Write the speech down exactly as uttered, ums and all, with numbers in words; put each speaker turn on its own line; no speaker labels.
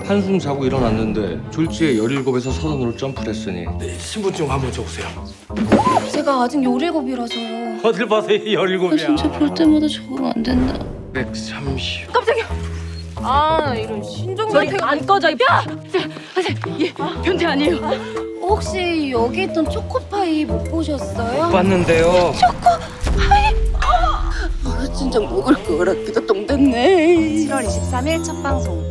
한숨 자고 일어났는데 졸지에 열일곱에서 서른으로 점프를 했으니
네, 신분증 한번 줘보세요.
제가 아직 열일곱이라서요.
어딜 봐서 열일곱이야.
진짜 볼 때마다 적응 안 된다.
백삼십.
깜짝이야. 아 이런 신종변태가 안 꺼져. 야! 선생님, 얘 변태 아니에요. 혹시 여기 있던 초코파이 못 보셨어요?
봤는데요.
초코파이? 아 진짜 먹을 거라 기도 똥 됐네.
칠월 이십삼일 첫 방송.